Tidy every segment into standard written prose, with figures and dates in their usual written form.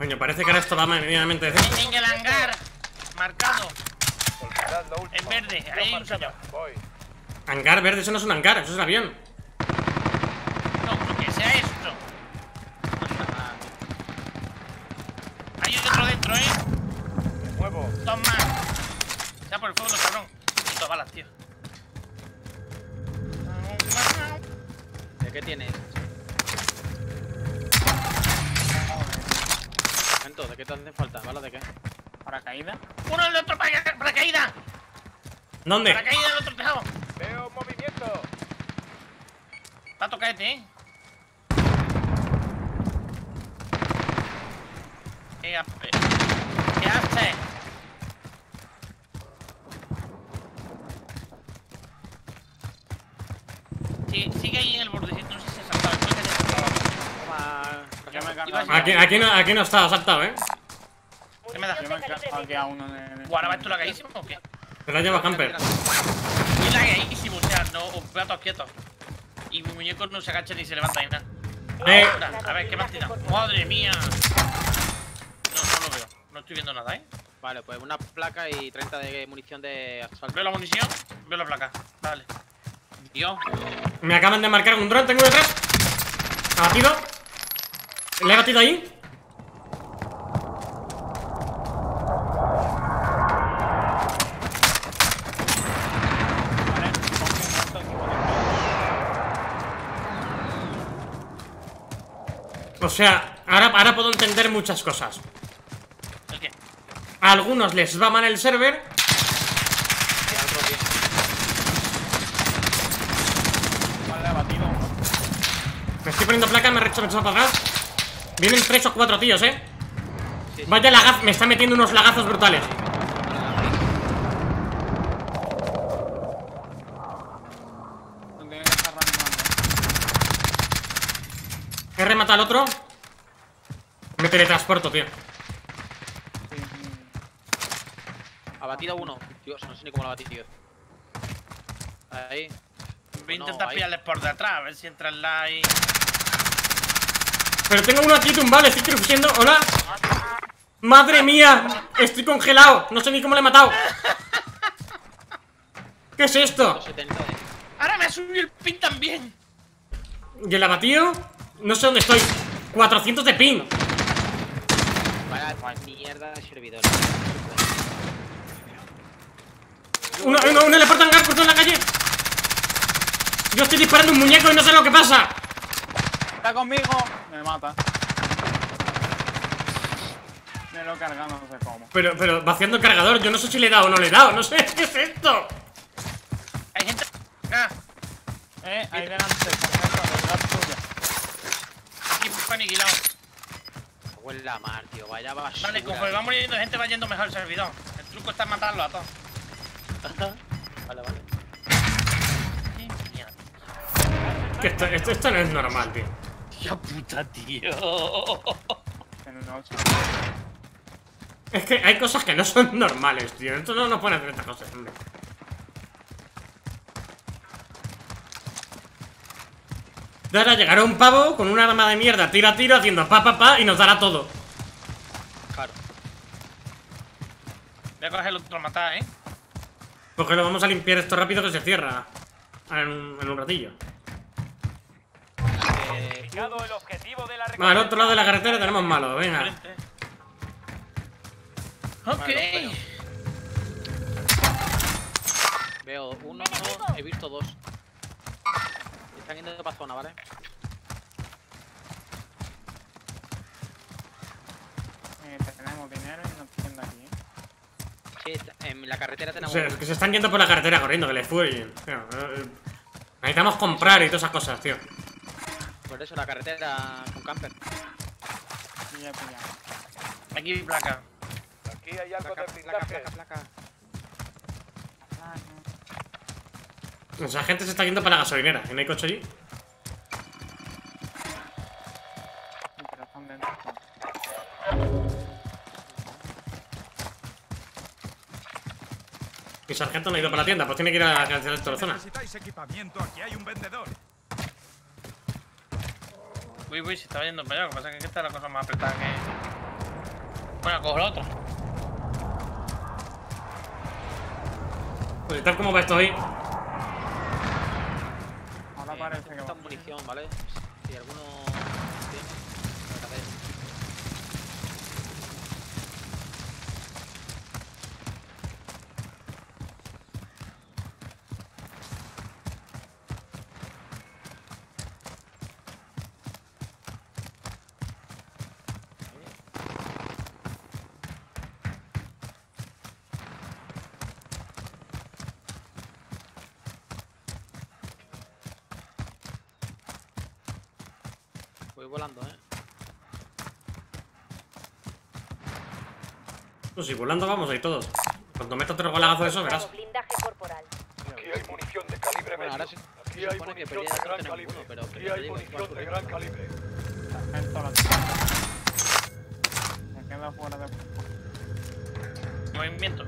Coño, parece que ahora esto va medianamente decente. En el hangar. Marcado. Olvidad lo último. En verde. Ahí hay un señor. Voy. Hangar verde, eso no es un hangar, eso es un avión. No, lo que sea esto. Hay otro dentro, Me muevo. Dos más. Ya por el fuego, cabrón. Dos balas, tío. ¿De qué tienes? ¿De qué te hacen falta? ¿Balas de qué? ¿Paracaídas? ¡Uno del otro paracaídas! ¿Dónde? ¡Paracaídas del otro tejado! Veo movimiento. Va a tocar este, ¿Qué haces? Sí, sigue ahí en el bordecito, no sé si se ha saltado. Aquí no está saltado, ¿Qué me da? Aquí a uno de... ¿Ahora va esto lagadísimo o qué? Se la lleva camper. Y lagadísimo, o sea, no, os veo todos quietos. Y mi muñeco no se agacha ni se levanta ni nada. Ahora, a ver, ¿qué más tira? ¡Madre mía! No lo veo, no estoy viendo nada, Vale, pues una placa y 30 de munición de asalto. Veo la munición, veo la placa. Vale. Dios. Me acaban de marcar un dron, tengo detrás. Abatido. Le he batido ahí. O sea, ahora puedo entender muchas cosas. ¿El qué? A algunos les va mal el server. Vale, abatido. Me estoy poniendo placa, me he echado para atrás. Vienen 3 o 4 tíos, Sí. Vaya lagaz, me está metiendo unos lagazos brutales. No tiene que estar reanimando. He rematado al otro. Me teletransporto, tío. Sí, sí. Abatido uno. Dios, no sé ni cómo lo abatí, tío. Ahí. Voy a No, intentar ahí. pillarles por detrás, a ver si entra el live. Pero tengo uno aquí tumbado, estoy crujiendo. Hola. ¡Madre mía! Estoy congelado. No sé ni cómo le he matado. ¿Qué es esto? 270 ¡Ahora me ha subido el pin también! ¿Y el abatido? No sé dónde estoy. 400 de ping. Vaya mierda de servidor. Uno le porta hangar cruzado en la calle. Yo estoy disparando un muñeco y no sé lo que pasa. ¡Está conmigo! Me mata. Me lo he cargado, no sé cómo. Pero vaciando el cargador. Yo no sé si le he dado o no le he dado. No sé. ¿Qué es esto? Hay gente acá. Ahí delante, detrás tuya. Aquí aniquilado. Huele la mar, tío. Vaya basura. Vale, conforme va muriendo gente va yendo mejor el servidor. El truco está en matarlo a todos. Vale. Qué mierda. Que esto no es normal, tío. Tía puta, tío. En un 8. Es que hay cosas que no son normales, tío. Esto no nos pone a hacer estas cosas, hombre. Y ahora llegará un pavo con un arma de mierda, tiro a tiro, haciendo pa, y nos dará todo. Claro. Voy a coger el otro a matar, Porque lo vamos a limpiar esto rápido que se cierra. En un ratillo. Fijado el objetivo de la Vale, al otro lado de la carretera tenemos malo, venga. Frente. Ok. Veo uno, he visto dos. Están yendo para zona, ¿vale? Tenemos dinero y nos tienen de aquí. Sí, en la carretera O tenemos. sea, es que se están yendo por la carretera corriendo, que les fue. Necesitamos comprar y todas esas cosas, tío. Por eso la carretera con camper. Y ya pillamos. Aquí hay placa. Aquí hay algo Placa, de placa, blindaje. placa, placa. O sea, la gente se está yendo para la gasolinera. ¿Y no hay coche allí? Pero están dentro. Mi sargento no ha ido para la tienda, pues tiene que ir a cancelar toda la zona. Necesitáis equipamiento, aquí hay un vendedor. Uy, se está yendo para allá. Lo que pasa es que aquí está la cosa más apretada que. Bueno, cojo la otra. Pues tal como va esto hoy. Ahora parece que Esta va. munición, ¿vale? Si alguno tiene, lo que hacéis. Voy volando, Pues si volando vamos ahí todos. Cuando metas 3 golazos de eso, verás. Blindaje corporal. Aquí hay munición de calibre Bueno, medio. ahora sí. Aquí Se hay supone que munición pelea de de gran tenemos calibre. uno, pero Aquí te hay digo, munición de igual gran calibre. Sargento la se queda fuera de. Movimiento.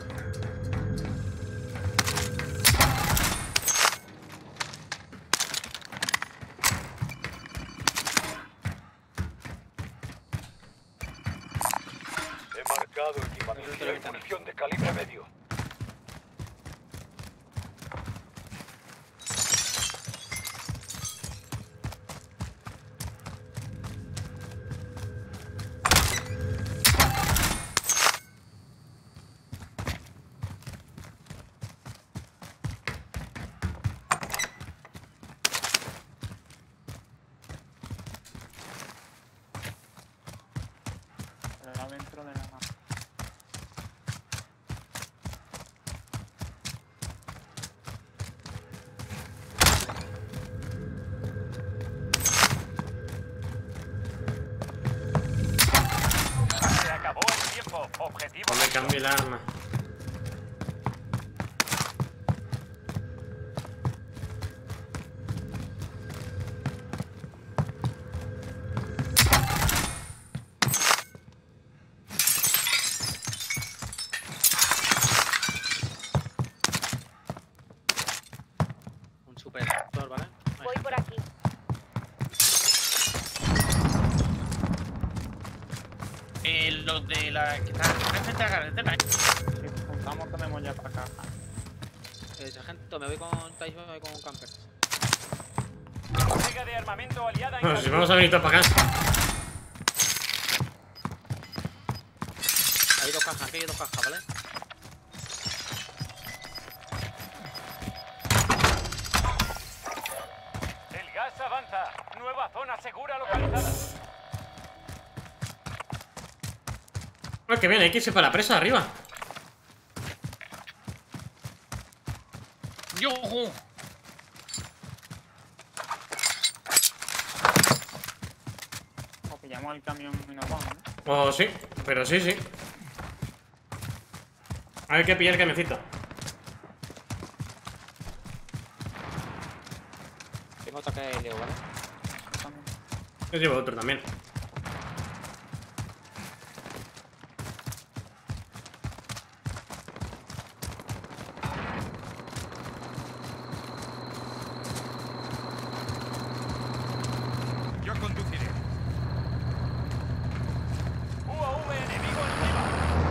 He marcado equipamiento. Aquí hay munición de calibre medio. Pero dentro de la. Se acabó el tiempo. Objetivo. No me cambie el arma. un super reactor, ¿vale? Hay Voy gente. por aquí. Los de la que están frente a la carretera, Si juntamos, tenemos ya para acá. Sargento, me voy con Tyson, me voy con un camper. Entrega de armamento aliada en Bueno, si vamos a venir todos para acá. Hay dos cajas, aquí hay dos cajas, ¿vale? El gas avanza. Nueva zona segura localizada. Ah, que bien, hay que irse para la presa arriba. ¡Yujú! O pillamos el camión y nos vamos, ¿no? Oh, sí, pero sí, sí. Hay que pillar el camioncito. Tengo ataque aéreo, ¿vale? También. Yo llevo otro también. Yo conduciré. UAV enemigo encima.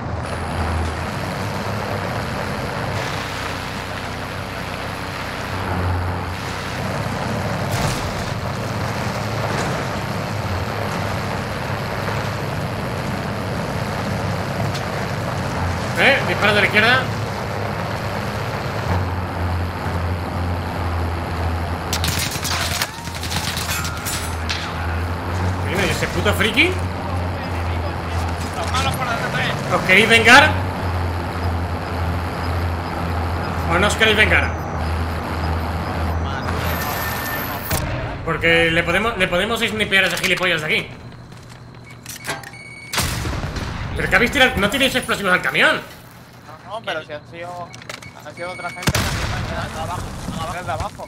Dispara de la izquierda. Mira, ¿y ese puto friki? Los malos por detrás. ¿Os queréis vengar? ¿O no os queréis vengar? Porque le podemos snipear a ese gilipollas de aquí. ¿Pero que habéis tirado? ¿No tiréis explosivos al camión? No, pero si ha sido otra gente que está de abajo. Desde abajo.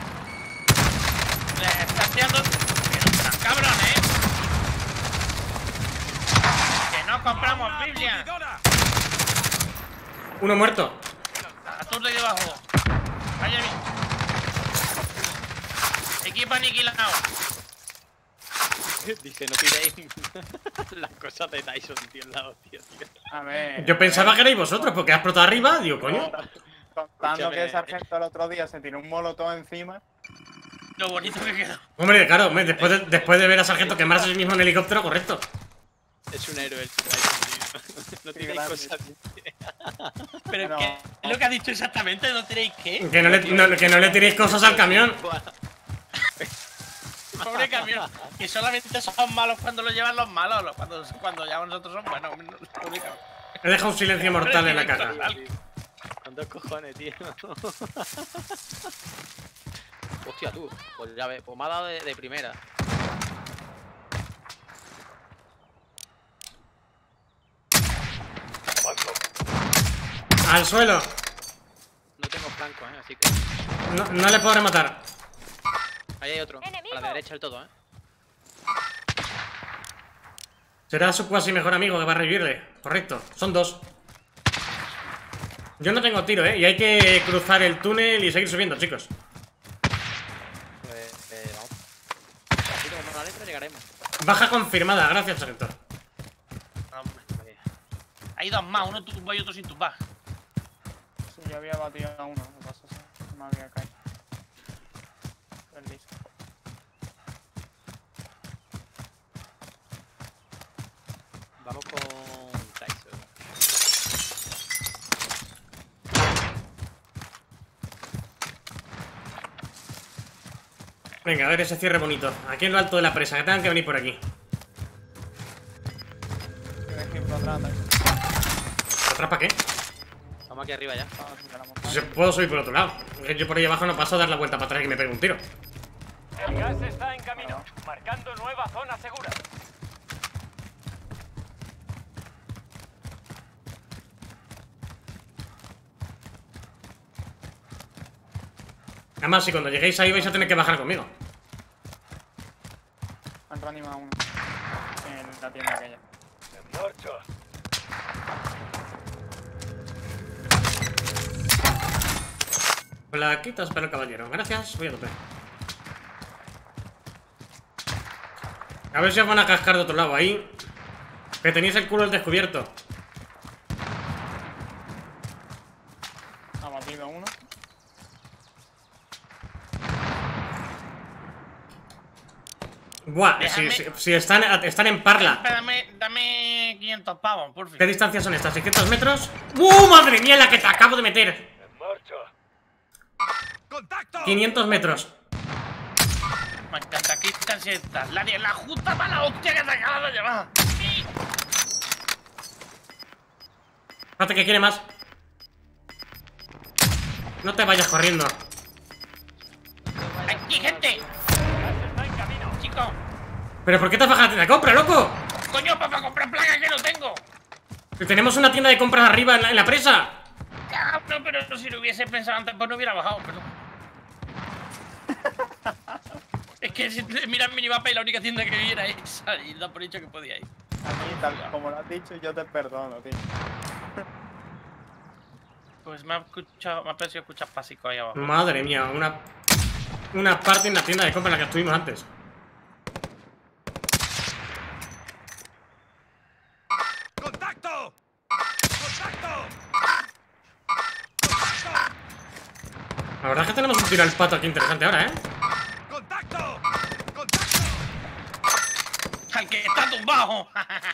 Le estás tirando. Pero serán cabrones, Que no compramos Biblia. ¡Fundidora! Uno muerto. Azul de ahí debajo. Vaya bien. Equipo aniquilado. Dice, no tiréis las cosas de Tyson, tío, en la hostia, tío. A ver. Yo pensaba que erais vosotros, porque has explotado arriba. Digo, coño. Contando que el sargento el otro día se tiró un molotov encima. Lo bonito que quedó. Hombre, claro, hombre, después de ver a Sargento quemarse el mismo en helicóptero, correcto. Es un héroe el Tyson, tío. No tiréis cosas. Pero No. ¿qué es lo que ha dicho exactamente? ¿No tiréis qué? Que no le tiréis cosas al camión. Pobre camión. Que solamente son malos cuando lo llevan los malos. Cuando ya nosotros somos buenos. Pobre camión. He dejado un silencio mortal en la caja. Con 2 cojones, tío. Hostia, tú. Pues ya ves, pues me ha dado de primera. Al suelo. No tengo flanco, así que. No le podré matar. Ahí hay otro. A la derecha del todo, Será su cuasi mejor amigo que va a revivirle. Correcto. Son 2. Yo no tengo tiro, y hay que cruzar el túnel y seguir subiendo, chicos. Pues vamos. Así como la letra llegaremos. Baja confirmada, gracias, Sargento. Hombre. Hay 2 más, uno tumba y otro sin tumbar. Sí, yo había batido a uno, lo que pasa es que me había caído. Listo. Vamos con Tyson. Venga, a ver ese cierre bonito. Aquí en lo alto de la presa, que tengan que venir por aquí. Tienes que ir por atrás, Tyson. ¿Atrás para qué? Vamos aquí arriba ya. Vamos a la montaña. Si puedo subir por otro lado. Yo por ahí abajo no paso a dar la vuelta para atrás y que me pegue un tiro. El gas está en camino, marcando nueva zona segura. Además, si cuando lleguéis ahí vais a tener que bajar conmigo. Han reanimado a uno. En la tienda aquella. En marcha. Plaquitas para el caballero. Gracias, voy a tope. A ver si os van a cascar de otro lado ahí. Que tenéis el culo al descubierto. Ha batido uno. Buah, Déjame- si están en Parla. Dame 500 pavos, por fin. ¿Qué distancia son estas? ¿600 metros? ¡Madre mía, la que te acabo de meter! En marcha. ¡Contacto! 500 metros. Me encanta, aquí están estas. La justa para la hostia que te acabas de llevar. Sí. Espérate, que quiere más. No te vayas corriendo. Aquí, gente. Gas está en camino. Chicos. ¿Pero por qué te has bajado la compra, loco? Coño, para comprar placas que no tengo. Que tenemos una tienda de compras arriba en la presa. Cabrón, pero si lo hubiese pensado antes, pues no hubiera bajado, perdón. Es que si mira el minimapa y la única tienda que vi era esa. Y da por hecho que podía ir. A mí, tal como lo has dicho, yo te perdono, tío. Pues me ha parecido escuchar pasico ahí abajo. Madre mía, una parte en la tienda de compras en la que estuvimos antes. ¡Contacto! ¡Contacto! La verdad es que tenemos un tiro al pato aquí interesante ahora, ¿eh? ¡Contacto! ¡Contacto! ¡Al que está tumbado!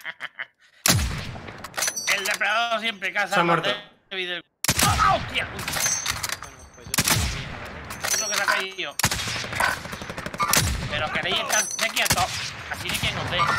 El depredador siempre caza. Se ha muerto. ¡Ah, hostia! Uy, Bueno, pues yo tengo es lo que se ha caído. Pero queréis estar quietos. Así que no sé.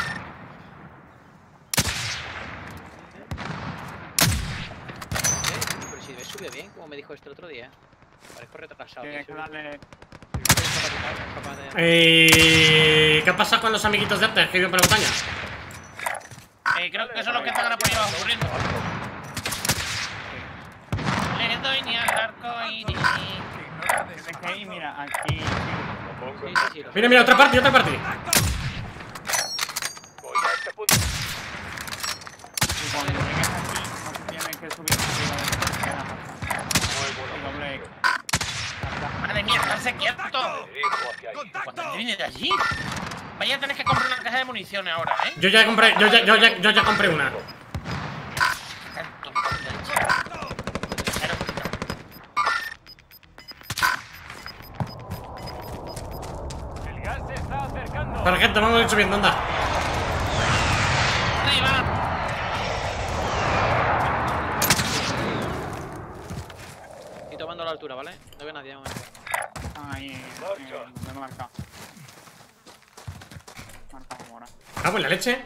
Pero si ves, sube bien, como me dijo este otro día. Parezco retrasado. Tienes que tío, sube. darle. Capaz de- ¿Qué ha pasado con los amiguitos de antes que viven por la montaña? Creo que son los que están ahora por ahí abajo corriendo. Le doy ni al arco iris. Es que ahí, mira, aquí. Sí, sí, sí, lo sé. Mira, otra parte, otra parte. Voy a este punto. Y cuando llegues aquí, no te tienes que subir arriba de la y doble. Madre mía, estarse quieto. Dirijo hacia ahí. Cuando ¡Contacto! viene de allí. Vaya a tener que comprar una caja de municiones ahora, ¿eh? Yo ya compré, yo ya compré una. Tanto, El gas se está acercando. Sargento, vamos a ir subiendo, anda. ¡Arriba! Estoy tomando la altura, ¿vale? No veo nadie de momento. Están ahí. Donde me marca. Marca ahora. Ah, pues la leche.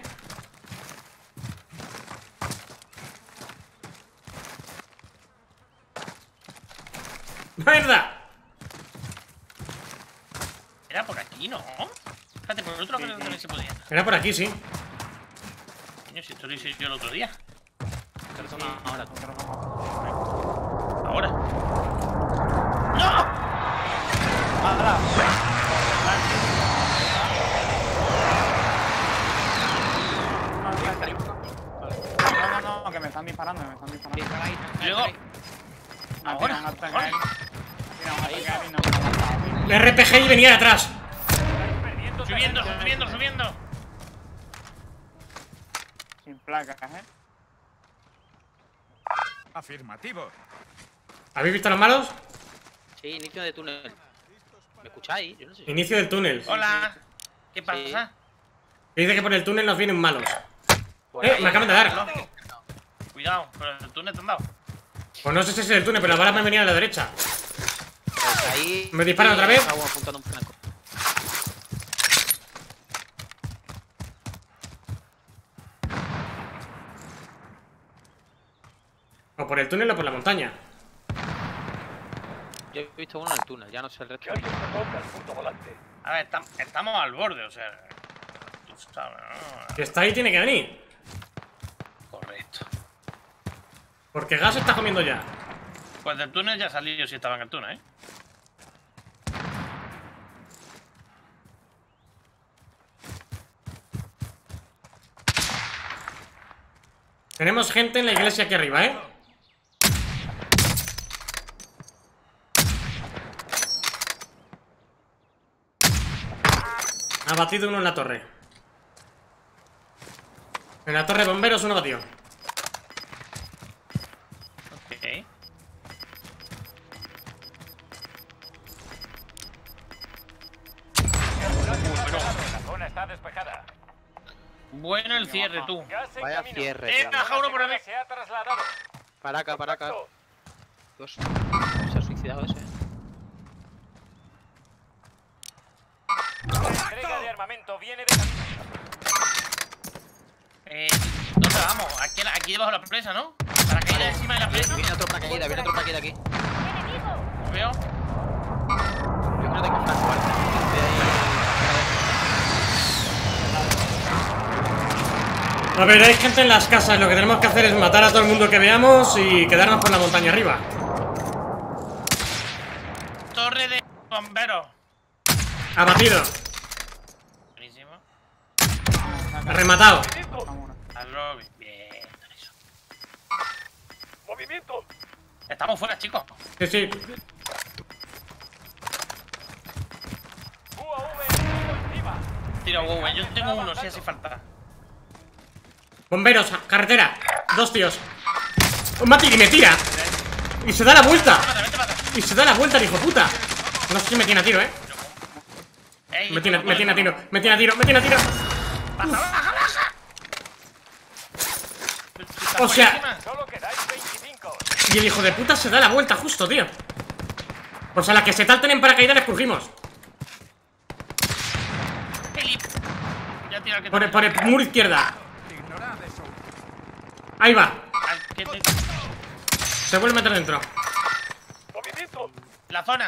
¡Mierda! Era por aquí, ¿no? Espérate, por el otro lado también se podía. Era por aquí, sí. Coño, si esto lo hice yo el otro día. Persona ahora. Ahora. ¡No! No, que me están disparando, Dispara ahí. Luego. Ahora. Me tiran un ataque y no me lo han matado. El RPG y venía de atrás. Perdiendo Subiendo, terreno. subiendo, subiendo. Sin placas, Afirmativo. ¿Habéis visto a los malos? Sí, inicio de túnel. ¿Me escucháis? Yo no sé. Inicio del túnel. Hola. ¿Qué pasa? Dice que por el túnel nos vienen malos. Por ahí. Me acaban de dar. Cuidado, pero el túnel te han dado. Pues no sé si es el túnel, pero la bala me venía a la derecha. Pues ahí. ¿Me disparan otra vez? Estaba apuntando un blanco. O por el túnel o por la montaña. Yo he visto uno en el túnel, ya no sé el resto. A ver, estamos al borde, o sea. Tú sabes, ¿no? Si está ahí, tiene que venir. Correcto. Porque gas está comiendo ya. Pues del túnel ya salí yo si estaba en el túnel, ¿eh? Tenemos gente en la iglesia aquí arriba, ¿eh? Ha batido uno en la torre. En la torre de bomberos uno batió. Ok. La zona está despejada. Bueno el cierre, tú. Gas en Vaya camino. cierre, tío. Baja uno por ahí. Se ha trasladado. Para acá, para acá. Contacto. Dos. Se ha suicidado ese. La entrega de armamento viene de camino. ¿Dónde vamos? Aquí debajo de la presa, ¿no? Para caer encima de la presa. Viene otro paracaídas, viene otro paracaídas aquí. ¿Lo veo? Yo creo que hay que flanco, ¿vale? A ver, hay gente en las casas. Lo que tenemos que hacer es matar a todo el mundo que veamos y quedarnos por la montaña arriba. Torre de bomberos. Abatido. Buenísimo. Rematado. Al lobby. Bien, eso. Movimiento. Estamos fuera, chicos. Sí, sí. UAV encima. Tira huevo, yo tengo uno, si hace falta. Bomberos, carretera. Dos tíos. Un Mati que me tira. Y se da la vuelta. Vete, mata. Y se da la vuelta, el hijo puta. No sé si me tiene a tiro, Ey, Me tiene a tiro. Me tiene a tiro. Baja, baja, baja. O sea, Solo quedáis 25. y el hijo de puta se da la vuelta justo, tío. Pues a la que se talten en paracaídas les crujimos. Ya tira el que Por el muro izquierda. Ignorad eso. Ahí va. te- Se vuelve a meter dentro. Movimiento. La zona.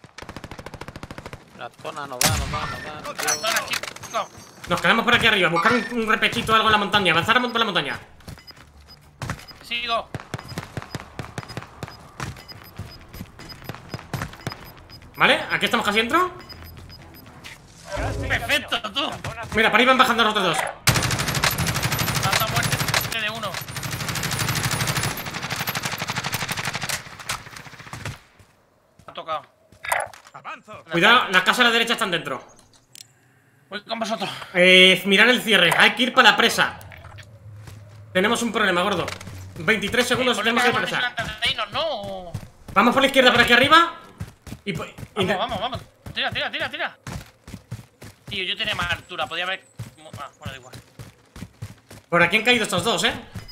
La zona nos da. La zona, chicos. Nos quedamos por aquí arriba. Buscar un repechito o algo en la montaña. Avanzar por la montaña. Sigo. ¿Vale? Aquí estamos casi dentro. Gas en Perfecto, camino. tú. La zona Mira, por ahí van bajando los otros dos. Tanta muerte de uno. Ha tocado. Avanzo. Cuidado, las casas a la derecha están dentro. Voy con vosotros. Mirar el cierre. Hay que ir para la presa. Tenemos un problema, gordo. 23 segundos y tenemos que ir para la presa. No. Vamos por la izquierda, por aquí arriba. Y Vamos. Tira. Tío, yo tenía más altura. Podía haber... Ah, bueno, da igual. Por aquí han caído estos dos,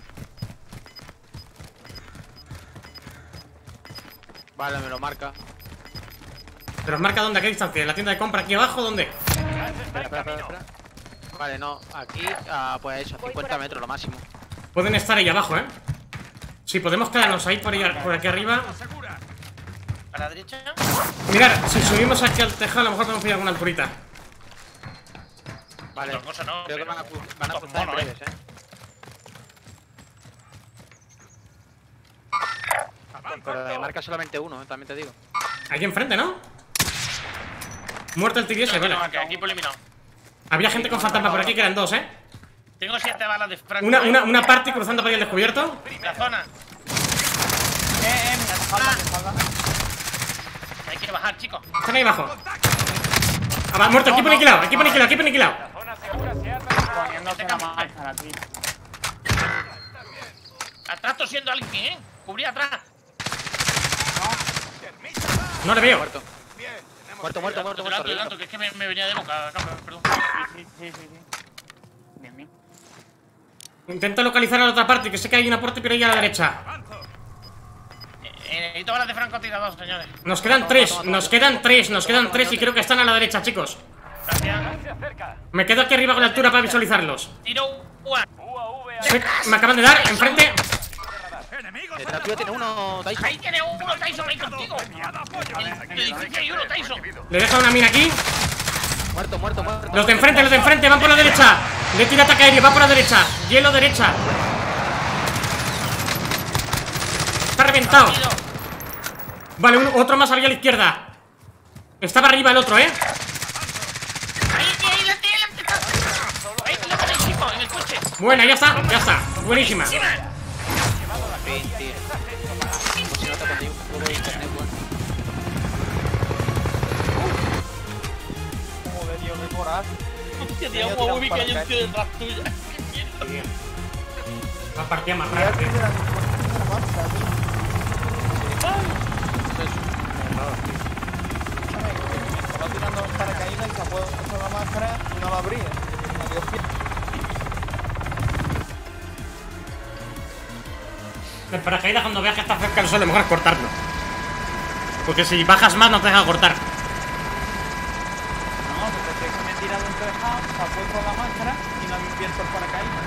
Vale, me lo marca. Pero os marca dónde, a qué distancia. ¿En la tienda de compra aquí abajo? ¿Dónde? Espera. Vale, no, aquí, pues eso, 50 metros lo máximo. Pueden estar ahí abajo, Si podemos quedarnos ahí por aquí arriba. ¿A la derecha? Mirad, si subimos aquí al tejado, a lo mejor podemos pillar alguna alturita. Vale, Otra cosa no, creo que pero- van a cruzar en mono, breves, Pero de marca solamente uno, también te digo. Aquí enfrente, ¿no? Muerto el TDS, vale. Equipo eliminado. Había gente con fantasma por aquí que eran dos, Tengo 7 balas de franco. Una party cruzando por ahí al descubierto. La zona. Mira, espalda. Hay que bajar, chicos. Están ahí abajo. Muerto, equipo aniquilado, equipo aniquilado. La zona segura se ha recuperado. Poniéndose la máscara, tío. Atrás tosiendo a alguien, Cubrí atrás. No le veo. Muerto, Delante, que es que me venía de boca, perdón. Sí. Bien. Intento localizar a la otra parte, que sé que hay una puerta pero ahí a la derecha. Necesito balas de francotirador, señores. Nos quedan tres y creo que están a la derecha, chicos. Gracias. Se acerca. Me quedo aquí arriba con la altura para visualizarlos. Tiro UAV. UAV Me acaban de dar, enfrente. ¡Enemigos! Detrás tuyo tiene uno, Tyson. Ahí tiene uno, Tyson, ahí contigo. En el edificio hay uno, Tyson. Le deja una mina aquí. Muerto. Los de enfrente, van por la derecha. Le tira ataque aéreo, va por la derecha. Hielo derecha. Está reventado. Vale, otro más había a la izquierda. Estaba arriba el otro, Ahí, lo tenéis, chicos, en el coche. Buena, ya está. Buenísima. Fin, tío. Como si no te pondría un poco de internet, bueno. Joder, tío, qué coraje. Hostia, tío, un UAV que hay un tío detrás tuya. La partida más rápida. Estaba tirando un paracaídas y se ha puesto la máscara y no la abría. Adiós, tío. El paracaídas cuando veas que está cerca del suelo, mejor es cortarlo. Porque si bajas más no te deja cortar. No, porque es que me he tirado un tejado, se ha puesto la máscara y no ha abierto el paracaídas.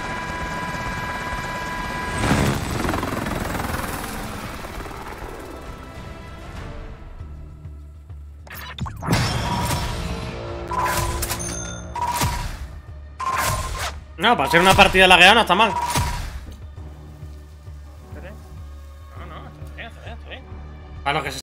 No, para ser una partida lagueada no está mal. No, está bien. Para lo que se